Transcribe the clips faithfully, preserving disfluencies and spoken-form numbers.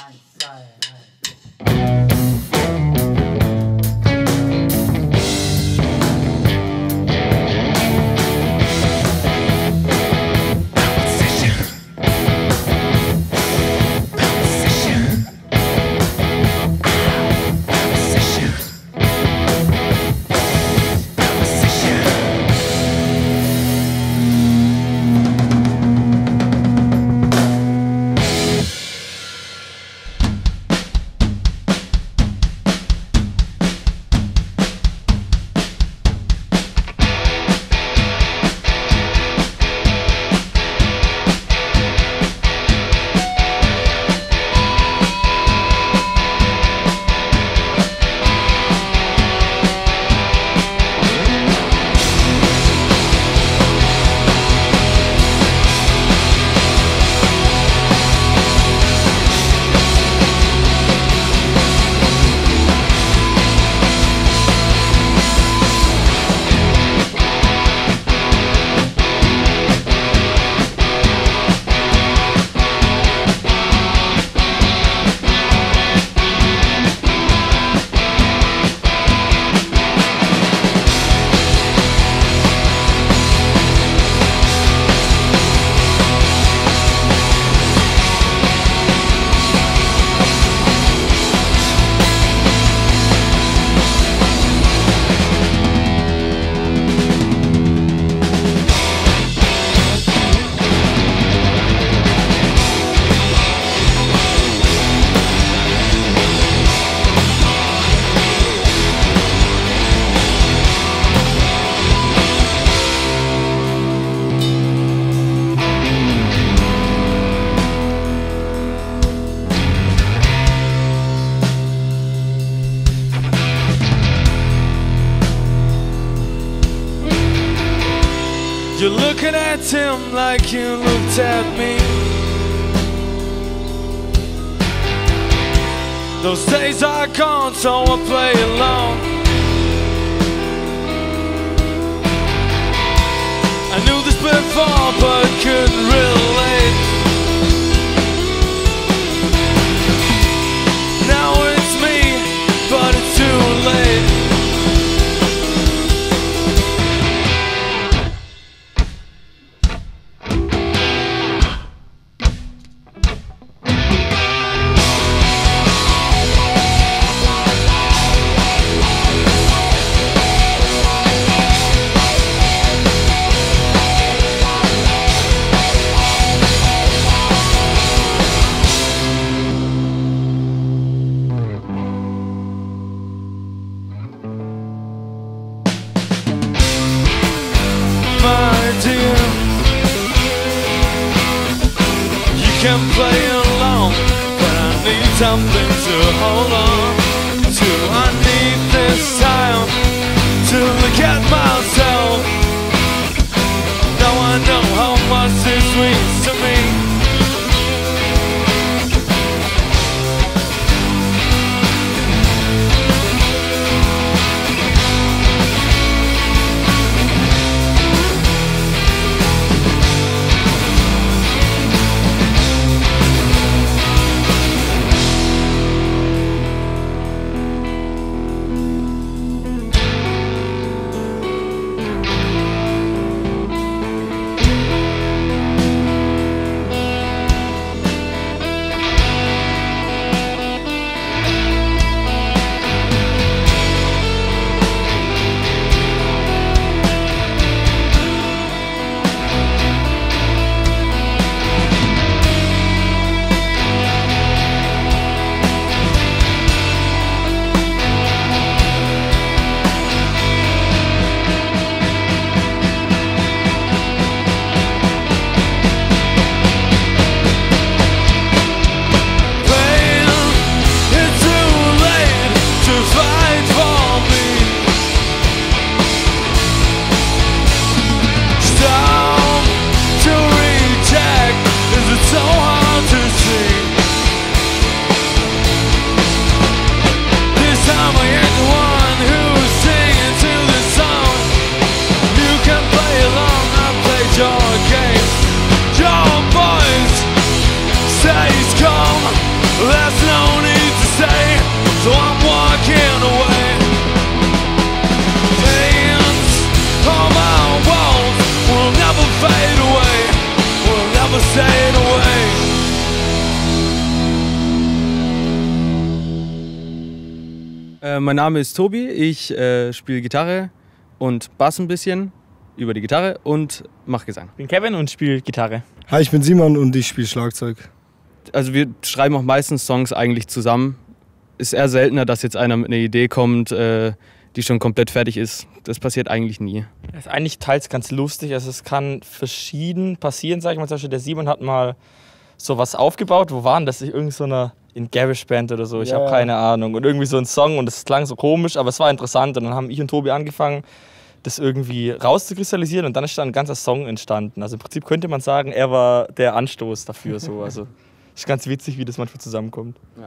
You're looking at him like you looked at me. Those days are gone, so I play along. I knew this before, but couldn't relate. Now it's me, but it's too late. You can play along, but I need something to hold on to. I need this time to look at myself. Now I know how much this means to me. stay, so I'm walking away. Pains on my walls will never fade away, will never fade away. Äh, mein Name ist Tobi, ich äh, spiele Gitarre und Bass ein bisschen über die Gitarre und mache Gesang. Ich bin Kevin und spiele Gitarre. Hi, ich bin Simon und ich spiele Schlagzeug. Also wir schreiben auch meistens Songs eigentlich zusammen. Ist eher seltener, dass jetzt einer mit einer Idee kommt, äh, die schon komplett fertig ist. Das passiert eigentlich nie. Das ist eigentlich teils ganz lustig. Also es kann verschieden passieren, sag ich mal. Zum Beispiel der Simon hat mal sowas aufgebaut. Wo waren das? Irgend so eine in GarageBand oder so. Ich Ja, habe ja. keine Ahnung. Und irgendwie so ein Song und es klang so komisch, aber es war interessant. Und dann haben ich und Tobi angefangen, das irgendwie rauszukristallisieren und dann ist dann ein ganzer Song entstanden. Also im Prinzip könnte man sagen, er war der Anstoß dafür. So. Also ist ganz witzig, wie das manchmal zusammenkommt. Ja.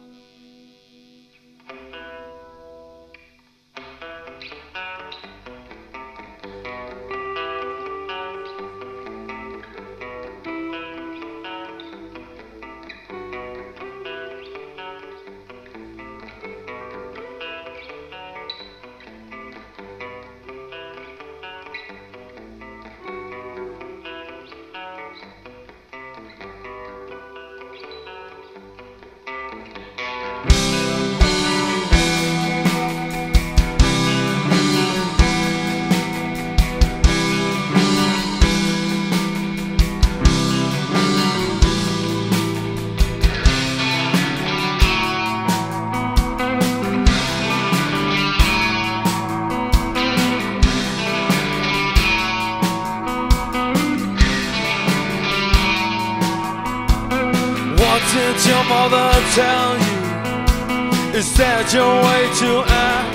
What did your mother tell you? Is that your way to act?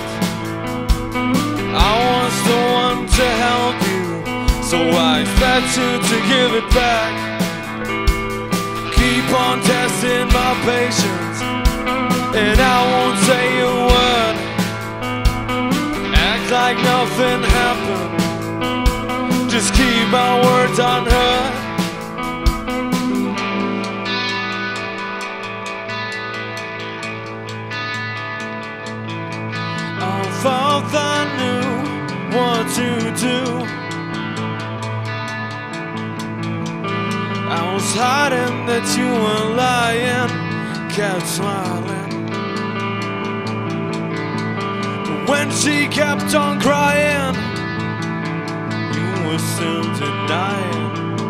I was the one to help you, so I expect you to give it back. Keep on testing my patience, and I won't say a word. Act like nothing happened, just keep my words unheard. Thought I knew what to do. I was hiding that you were lying, kept smiling. But when she kept on crying, you were still denying.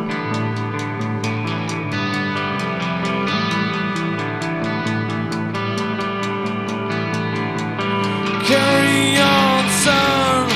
Carry on, son.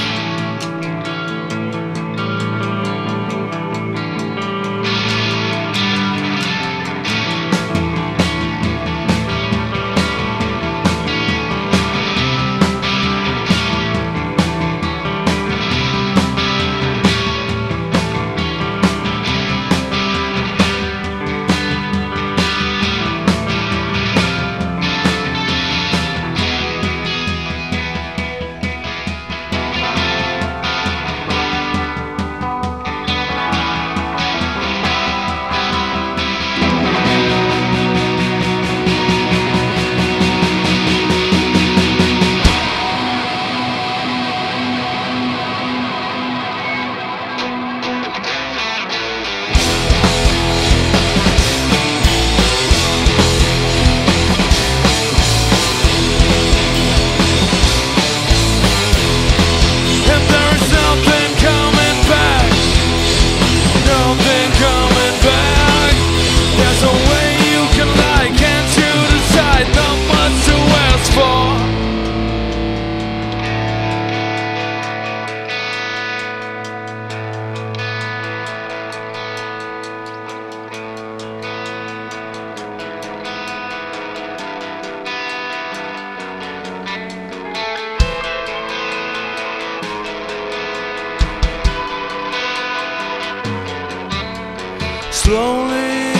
Slowly,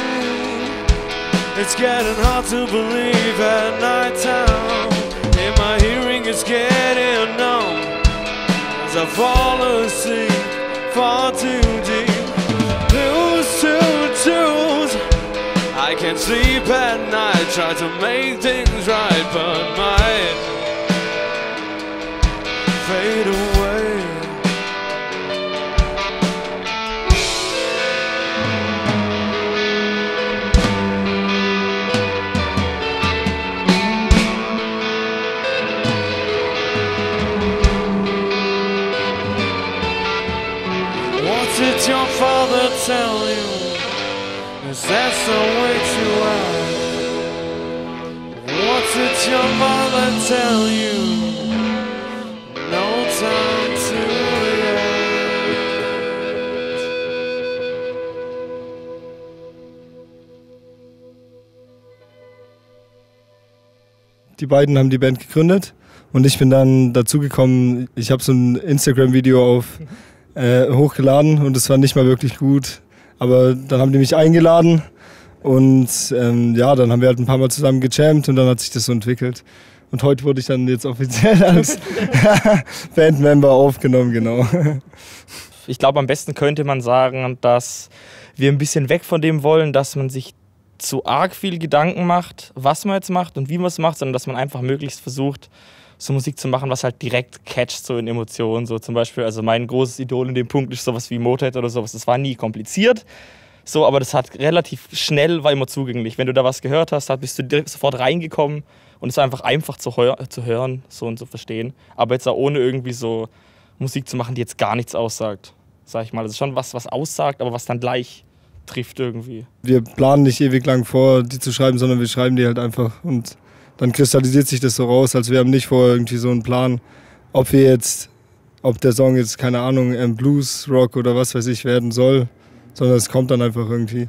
it's getting hard to believe at night time. And my hearing is getting numb as I fall asleep far too deep. Lose to choose, I I can't sleep at night, try to make things right, but might fade away. What did your father tell you? Is that the way to act? What did your mother tell you? No time to react. Die beiden haben die Band gegründet und ich bin dann dazugekommen. Ich habe so ein Instagram-Video auf äh, hochgeladen und es war nicht mal wirklich gut. Aber dann haben die mich eingeladen und ähm, ja, dann haben wir halt ein paar Mal zusammen gejammt und dann hat sich das so entwickelt. Und heute wurde ich dann jetzt offiziell als Bandmember aufgenommen, genau. Ich glaube, am besten könnte man sagen, dass wir ein bisschen weg von dem wollen, dass man sich zu arg viel Gedanken macht, was man jetzt macht und wie man es macht, sondern dass man einfach möglichst versucht, so Musik zu machen, was halt direkt catcht, so in Emotionen. So zum Beispiel, also mein großes Idol in dem Punkt ist sowas wie Motorhead oder sowas. Das war nie kompliziert, so, aber das hat relativ schnell, war immer zugänglich. Wenn du da was gehört hast, bist du direkt sofort reingekommen und es war einfach einfach zu, hör zu hören, so und zu verstehen. Aber jetzt auch ohne irgendwie so Musik zu machen, die jetzt gar nichts aussagt, sag ich mal. Das ist schon was, was aussagt, aber was dann gleich trifft irgendwie. Wir planen nicht ewig lang vor, die zu schreiben, sondern wir schreiben die halt einfach und dann kristallisiert sich das so raus, als wir haben nicht vorher irgendwie so einen Plan, ob wir jetzt, ob der Song jetzt, keine Ahnung, Blues, Rock oder was weiß ich werden soll, sondern es kommt dann einfach irgendwie.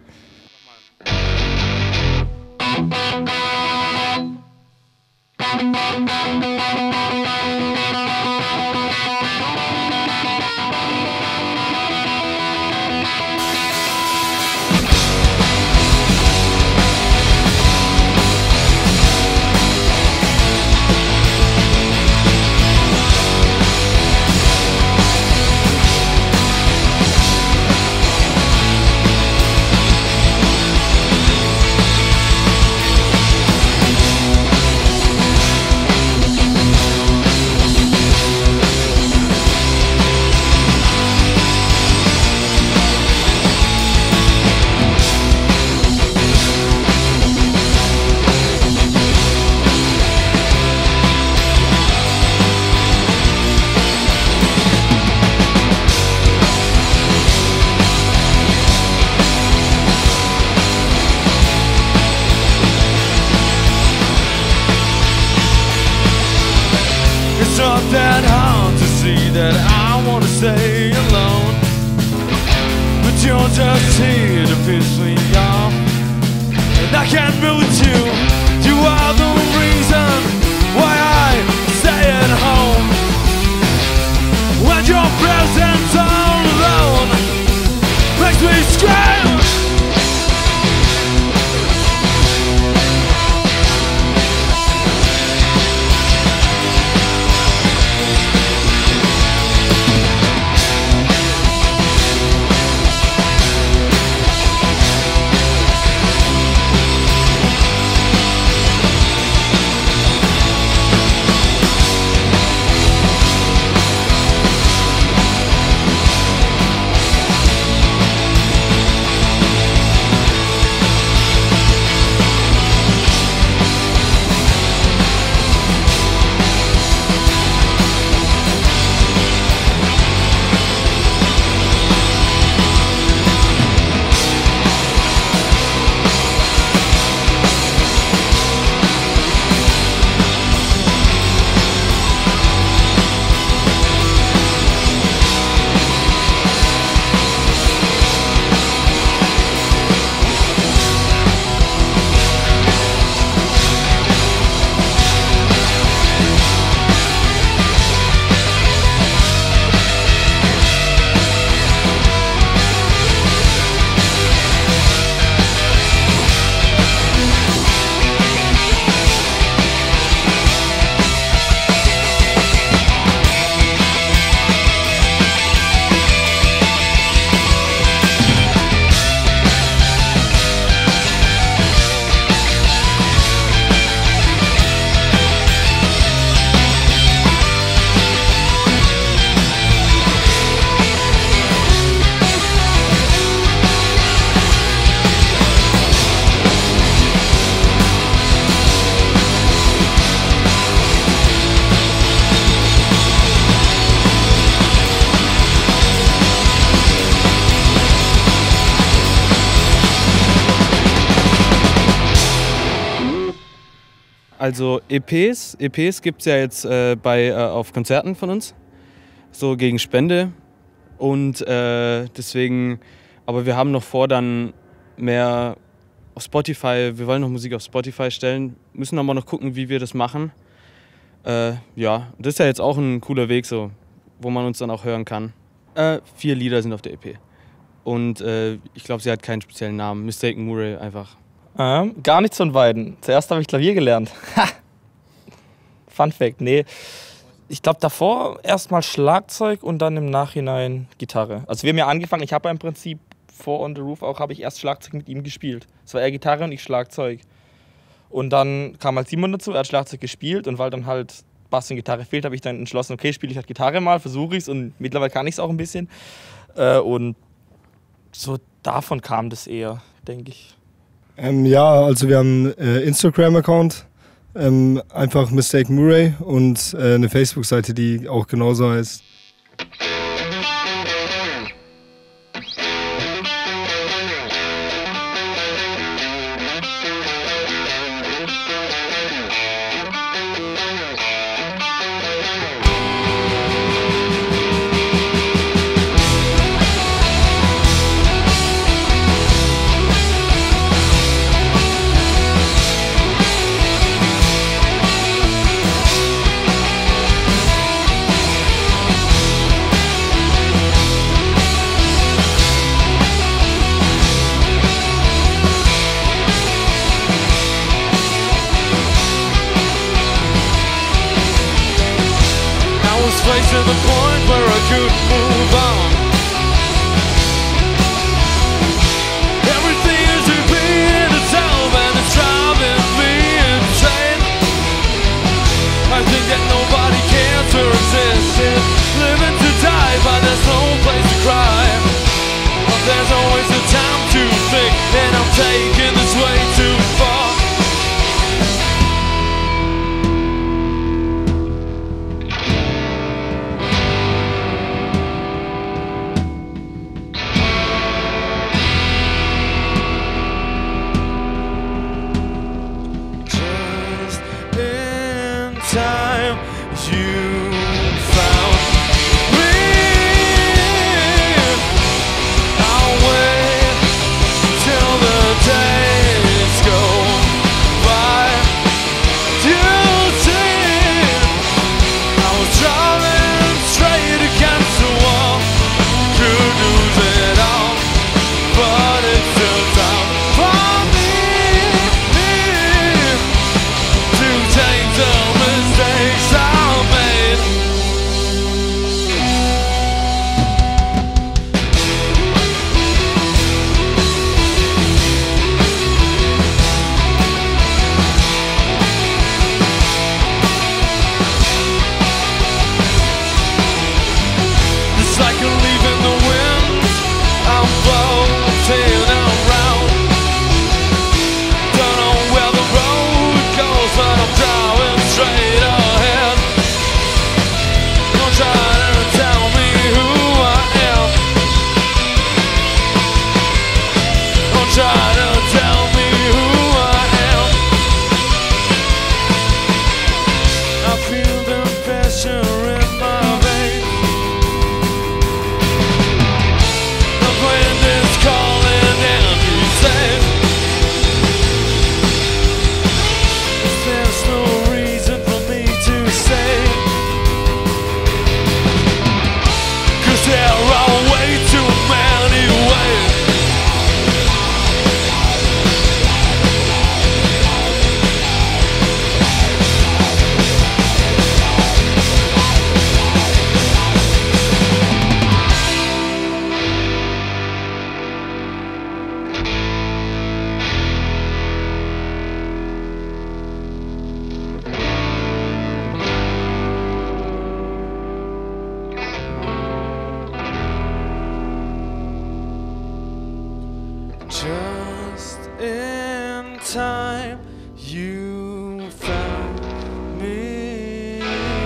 It's not that hard to see that I wanna stay alone, but you're just here to piss me off, and I can't move with you. You are the reason why I stay at home. When your presence all alone makes me scream. Also E Ps, E Ps gibt es ja jetzt äh, bei, äh, auf Konzerten von uns, so gegen Spende. Und äh, deswegen, aber wir haben noch vor, dann mehr auf Spotify, wir wollen noch Musik auf Spotify stellen, müssen aber noch gucken, wie wir das machen. Äh, ja, das ist ja jetzt auch ein cooler Weg, so, wo man uns dann auch hören kann. Äh, vier Lieder sind auf der E P. Und äh, ich glaube, sie hat keinen speziellen Namen. Mistaken Murray einfach. Ähm, gar nichts von beiden. Zuerst habe ich Klavier gelernt. Fun Fact, nee. Ich glaube davor erstmal Schlagzeug und dann im Nachhinein Gitarre. Also wir haben ja angefangen, ich habe ja im Prinzip vor On The Roof auch, habe ich erst Schlagzeug mit ihm gespielt. Es war er Gitarre und ich Schlagzeug. Und dann kam halt Simon dazu, er hat Schlagzeug gespielt und weil dann halt Bass und Gitarre fehlt, habe ich dann entschlossen, okay, spiele ich halt Gitarre mal, versuche ich es und mittlerweile kann ich es auch ein bisschen. Äh, und so davon kam das eher, denke ich. Ähm, ja, also wir haben einen äh, Instagram-Account, ähm, einfach Mistaken Murray und äh, eine Facebook-Seite, die auch genauso heißt. To the point where I couldn't move on. Everything is repeating itself and it's driving me insane. I think that nobody cares or exists. Living to die, but there's no place to cry. But there's always a time to think, and I'm taking this way too far. Time you found me, I'll wait till the days go by. You see, I was driving straight against the wall, could lose it all, but it's still time for me, me to take the mistakes I made. It's like a leaf in the wind, I'm floating around. Don't know where the road goes, but I'm driving straight ahead. Don't try to tell me who I am. Don't try to tell me who I am. I feel the pressure in my veins. The wind is calling and you say there's no reason for me to stay, 'cause there are way too many ways. Just in time, you found me.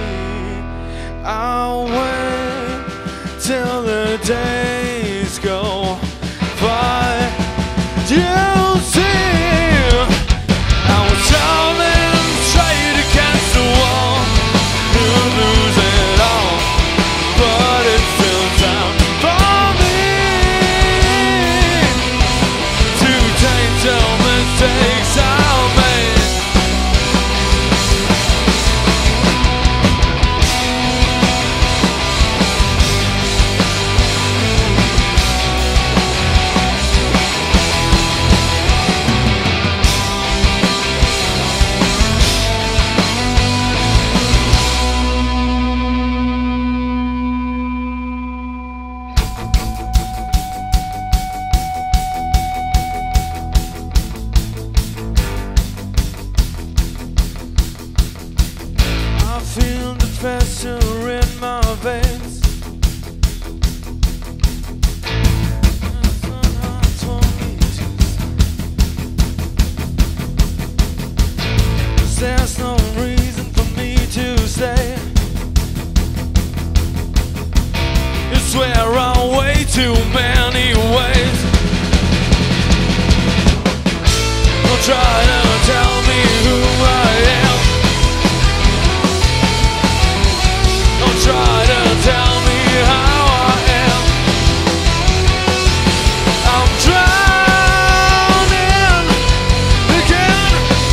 I'll wait till the days go by. You see, I was driving straight 'cause there's no reason for me to stay. You swear on way too many ways. Don't try to tell me who I am. Don't try to tell me how I am. I'm drowning again.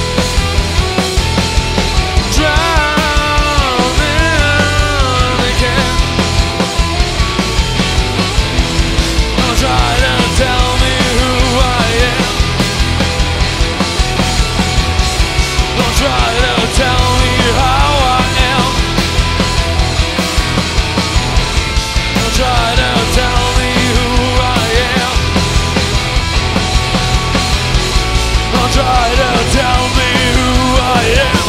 Drowning again. Don't try to tell me who I am. Don't try to tell me how I am. Don't try to tell me who I am. Don't try to tell me who I am.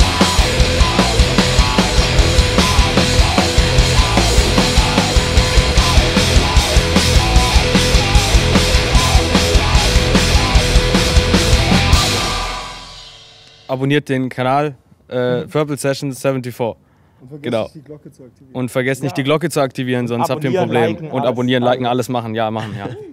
Abonniert den Kanal äh, Purple Session vierundsiebzig. Und vergesst Genau. nicht, die Glocke zu aktivieren. Und vergesst nicht Ja. die Glocke zu aktivieren, sonst habt ihr ein Abonnieren, Problem. liken, Und alles, abonnieren, liken, alles. alles machen. Ja, machen, ja.